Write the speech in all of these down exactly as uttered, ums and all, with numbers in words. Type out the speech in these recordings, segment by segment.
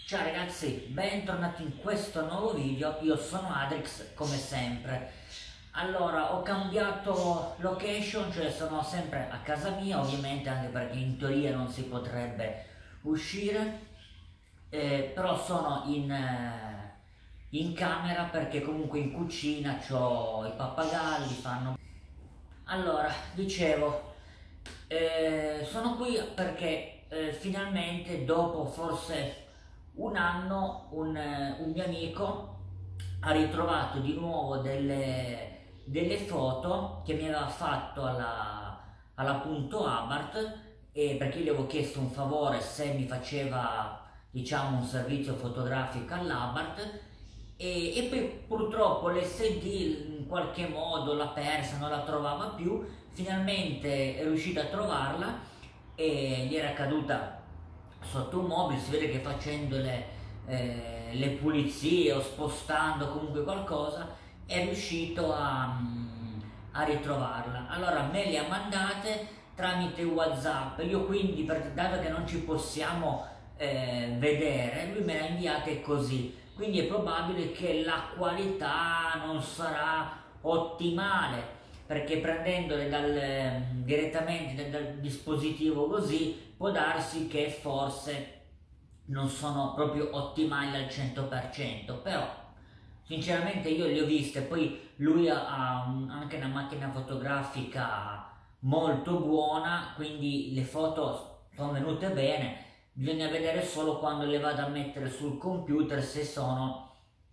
Ciao ragazzi, bentornati in questo nuovo video. Io sono Adrix come sempre. Allora, ho cambiato location, cioè sono sempre a casa mia, ovviamente, anche perché in teoria non si potrebbe uscire, eh, però sono in, eh, in camera perché comunque in cucina c'ho i pappagalli, fanno... Allora, dicevo, eh, sono qui perché eh, finalmente dopo forse un anno un, eh, un mio amico ha ritrovato di nuovo delle, delle foto che mi aveva fatto alla, alla Punto Abart, e perché io gli avevo chiesto un favore se mi faceva, diciamo, un servizio fotografico all'Abart, e, e poi purtroppo l'S D in qualche modo l'ha persa, non la trovava più. Finalmente è riuscito a trovarla e gli era caduta sotto un mobile. Si vede che facendo le, eh, le pulizie o spostando comunque qualcosa è riuscito a, a ritrovarla. Allora me le ha mandate tramite WhatsApp, io quindi, per, dato che non ci possiamo eh, vedere, lui me le ha inviate così, quindi è probabile che la qualità non sarà ottimale, perché prendendole dal, direttamente dal, dal dispositivo così può darsi che forse non sono proprio ottimali al cento per cento, però sinceramente io le ho viste. Poi lui ha un, anche una macchina fotografica molto buona, quindi le foto sono venute bene. Bisogna vedere solo quando le vado a mettere sul computer se sono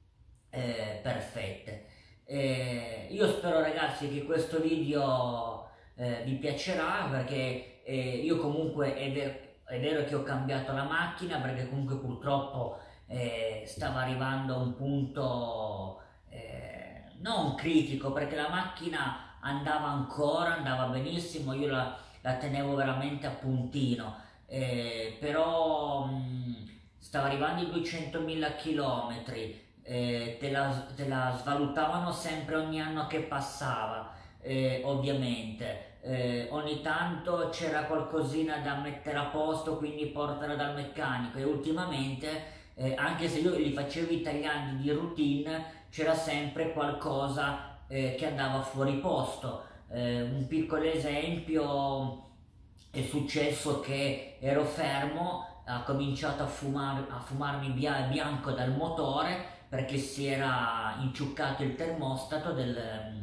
eh, perfette. Eh, io spero ragazzi che questo video eh, vi piacerà, perché eh, io comunque è, ver è vero che ho cambiato la macchina, perché comunque purtroppo eh, stava arrivando a un punto eh, non critico, perché la macchina andava ancora, andava benissimo, io la, la tenevo veramente a puntino, eh, però mh, stava arrivando ai duecentomila chilometri. Eh, te, la, te la svalutavano sempre ogni anno che passava, eh, ovviamente, eh, ogni tanto c'era qualcosina da mettere a posto, quindi portala dal meccanico, e ultimamente, eh, anche se io li facevo italiani di routine, c'era sempre qualcosa eh, che andava fuori posto. Eh, un piccolo esempio: è successo che ero fermo, ha cominciato a, fumar, a fumarmi bianco dal motore perché si era inciuccato il termostato del,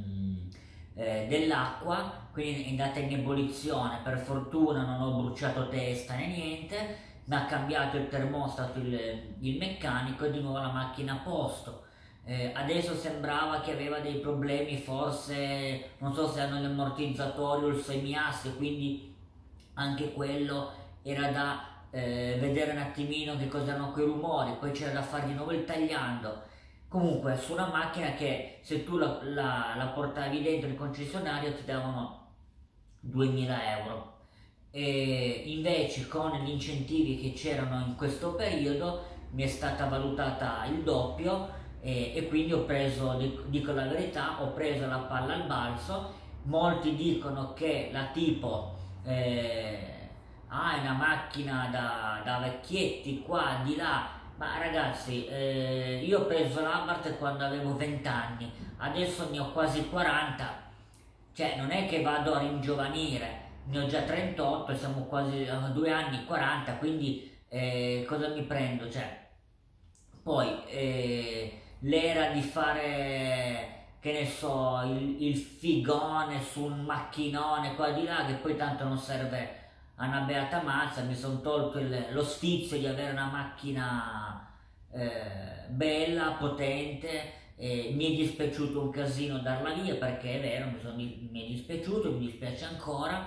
eh, dell'acqua, quindi è andata in ebollizione. Per fortuna non ho bruciato testa né niente, mi ha cambiato il termostato il, il meccanico, e di nuovo la macchina a posto. Eh, adesso sembrava che aveva dei problemi, forse non so se hanno l'ammortizzatore o il semiasse, quindi anche quello era da eh, vedere un attimino che cos'erano quei rumori. Poi c'era da fare di nuovo il tagliando. Comunque su una macchina che se tu la, la, la portavi dentro il concessionario ti davano duemila euro, e invece con gli incentivi che c'erano in questo periodo mi è stata valutata il doppio, e, e quindi ho preso, dico la verità, ho preso la palla al balzo. Molti dicono che la tipo eh, ah, è una macchina da, da vecchietti qua di là, ma ragazzi, eh, io ho preso l'Abarth quando avevo venti anni, adesso ne ho quasi quaranta, cioè non è che vado a ringiovanire, ne ho già trentotto, siamo quasi a due anni quaranta, quindi eh, cosa mi prendo? Cioè, poi eh, l'era di fare, che ne so, il, il figone su un macchinone qua di là, che poi tanto non serve a una beata mazza. Mi sono tolto il, lo sfizio di avere una macchina eh, bella, potente, e mi è dispiaciuto un casino darla via, perché è vero, mi, sono, mi è dispiaciuto, mi dispiace ancora,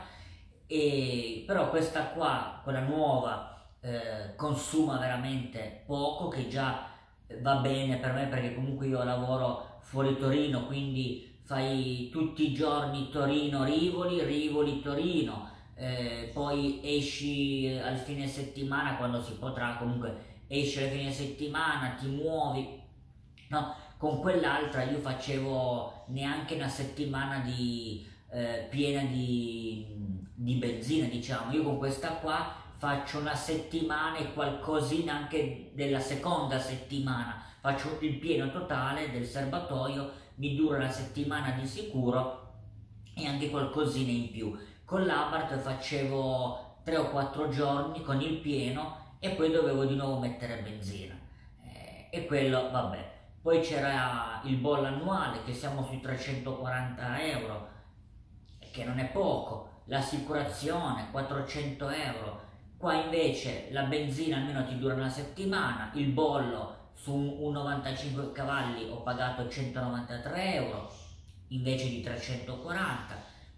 e, però questa qua, quella nuova, eh, consuma veramente poco, che già va bene per me, perché comunque io lavoro fuori Torino, quindi fai tutti i giorni Torino-Rivoli, Rivoli-Torino, eh, poi esci al fine settimana quando si potrà, comunque esci al fine settimana, ti muovi, no? Con quell'altra io facevo neanche una settimana di, eh, piena di, di benzina, diciamo. Io con questa qua faccio una settimana e qualcosina anche della seconda settimana, faccio il pieno totale del serbatoio, mi dura la settimana di sicuro e anche qualcosina in più. Con l'Abarth facevo tre o quattro giorni con il pieno e poi dovevo di nuovo mettere benzina, eh, e quello vabbè. Poi c'era il bollo annuale, che siamo sui trecentoquaranta euro, che non è poco, l'assicurazione quattrocento euro, qua invece la benzina almeno ti dura una settimana, il bollo su un novantacinque cavalli ho pagato centonovantatré euro invece di trecentoquaranta,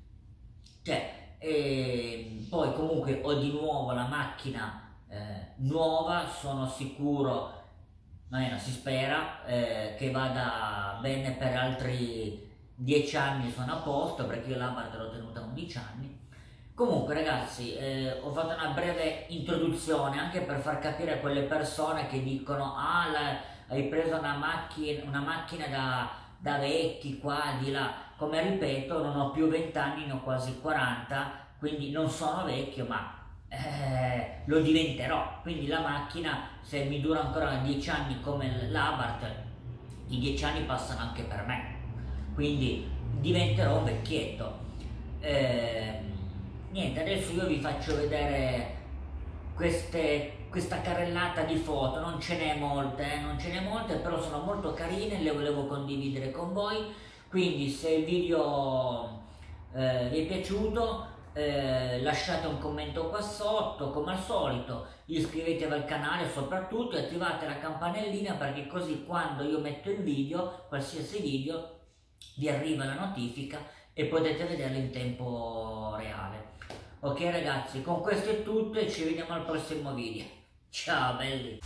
cioè, e poi comunque ho di nuovo la macchina eh, nuova, sono sicuro, almeno si spera, eh, che vada bene per altri dieci anni, sono a posto, perché io l'Abarth l'ho tenuta undici anni. Comunque ragazzi, eh, ho fatto una breve introduzione anche per far capire a quelle persone che dicono ah, la, hai preso una macchina, una macchina da, da vecchi qua, di là. Come ripeto, non ho più venti anni, ne ho quasi quaranta, quindi non sono vecchio, ma eh, lo diventerò. Quindi la macchina, se mi dura ancora dieci anni come l'Abarth, i dieci anni passano anche per me, quindi diventerò un vecchietto. Eh, niente, adesso io vi faccio vedere queste, questa carrellata di foto, non ce n'è molte, eh, non ce n'è molte, però sono molto carine, le volevo condividere con voi. Quindi se il video eh, vi è piaciuto, eh, lasciate un commento qua sotto, come al solito, iscrivetevi al canale soprattutto e attivate la campanellina, perché così quando io metto il video, qualsiasi video, vi arriva la notifica e potete vederlo in tempo reale. Ok ragazzi, con questo è tutto e ci vediamo al prossimo video. Ciao belli!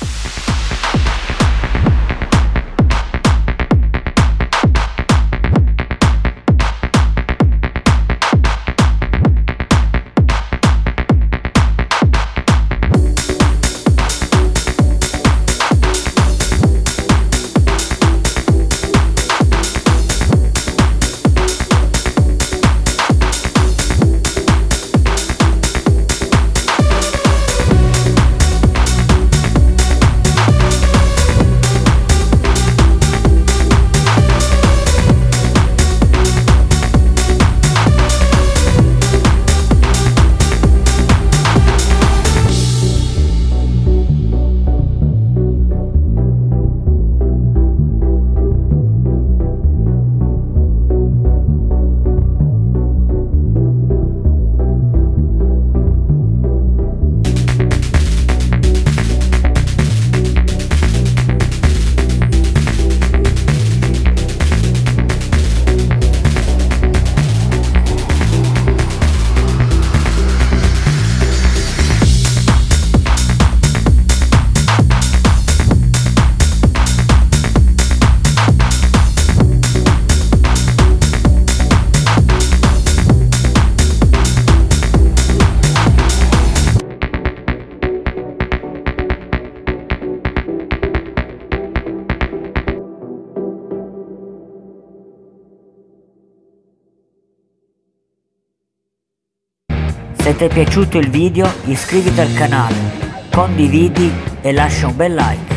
Se ti è piaciuto il video iscriviti al canale, condividi e lascia un bel like.